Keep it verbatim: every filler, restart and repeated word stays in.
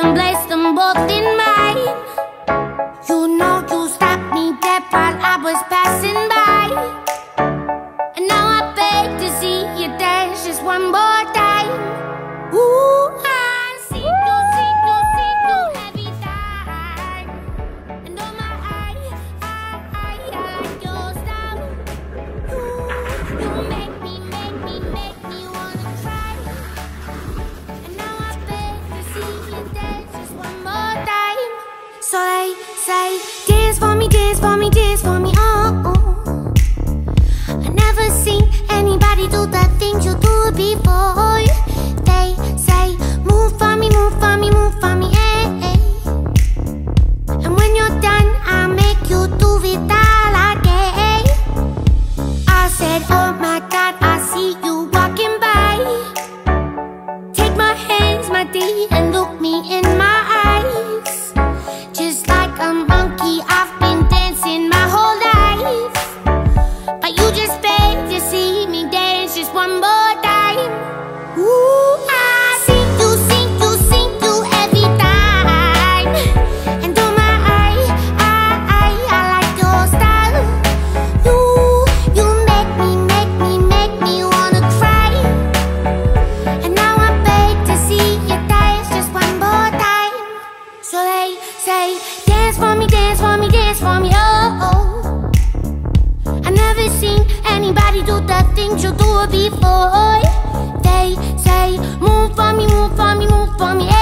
and place them both in mine. You know you stopped me dead while I was passing by, and now I beg to see you dance just one more time. Ooh, I see you, see you, see you every time. And oh my, I, I, I, I like your style. Ooh, you make me, make me, make me wanna cry. And now I beg to see you dance just one more time. So they say, dance for me, dance for me, dance for me, oh, oh. I never seen anybody do the things you do before. They say, move for me, move for me, move for me, eh, eh. And when you're done, I'll make you do it all again. I said, oh my God, I see you walking by. Take my hands, my dear, and look me in my eyes. Just like a monkey, I've been dancing my whole life, but you just beg to see me dance just one more time. Ooh, I see you, see you, see you every time. And oh my, I, I, I, I like your style. You, you make me, make me, make me wanna cry. And now I beg to see you dance just one more time. So they say, dance for me, dance for me, dance for me, oh, oh. I never seen anybody do the things you do before. They say, move for me, move for me, move for me,